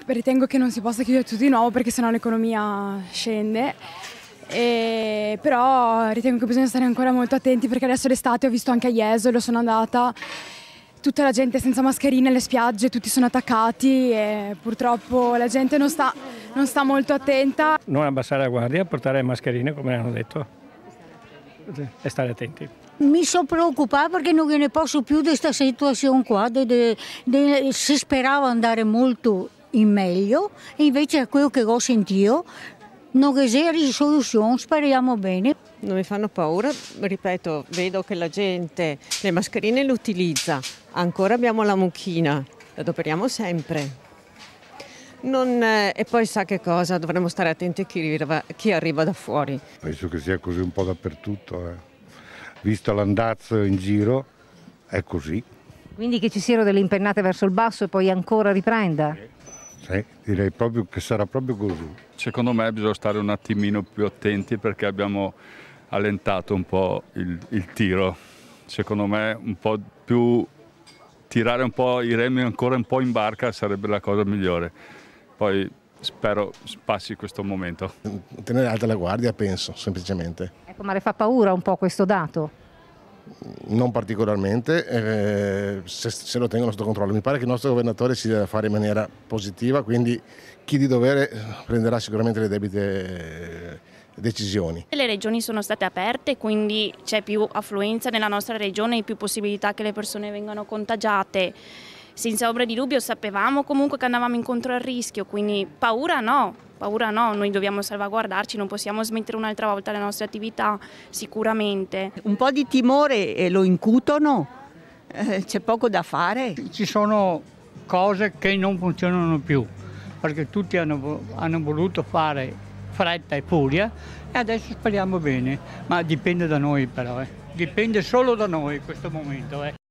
Ritengo che non si possa chiudere tutto di nuovo perché sennò l'economia scende, però ritengo che bisogna stare ancora molto attenti perché adesso l'estate ho visto anche a Jesolo, sono andata, tutta la gente senza mascherine, le spiagge, tutti sono attaccati e purtroppo la gente non sta molto attenta. Non abbassare la guardia, portare le mascherine come hanno detto e stare attenti. Mi sono preoccupata perché non ne posso più di questa situazione qua, si sperava andare molto in meglio, e invece a quello che ho sentito non c'è risoluzione, speriamo bene. Non mi fanno paura, ripeto, vedo che la gente le mascherine le utilizza, ancora abbiamo la mucchina, la adoperiamo sempre. E poi sa che cosa, dovremmo stare attenti a chi arriva da fuori. Penso che sia così un po' dappertutto. Visto l'andazzo in giro, è così. Quindi che ci siano delle impennate verso il basso e poi ancora riprenda? Sì, direi proprio che sarà proprio così. Secondo me bisogna stare un attimino più attenti perché abbiamo allentato un po' il tiro. Secondo me un po' più tirare un po' i remi ancora un po' in barca sarebbe la cosa migliore. Poi spero passi questo momento. Tenere alta la guardia, penso, semplicemente. Ecco, ma le fa paura un po' questo dato? Non particolarmente, se lo tengono sotto controllo. Mi pare che il nostro governatore si deve fare in maniera positiva, quindi chi di dovere prenderà sicuramente le debite decisioni. Le regioni sono state aperte, quindi c'è più affluenza nella nostra regione e più possibilità che le persone vengano contagiate. Senza ombra di dubbio sapevamo comunque che andavamo incontro al rischio, quindi paura no, noi dobbiamo salvaguardarci, non possiamo smettere un'altra volta le nostre attività, sicuramente. Un po' di timore lo incutono, c'è poco da fare. Ci sono cose che non funzionano più, perché tutti hanno voluto fare fretta e furia e adesso speriamo bene, ma dipende da noi però, dipende solo da noi in questo momento.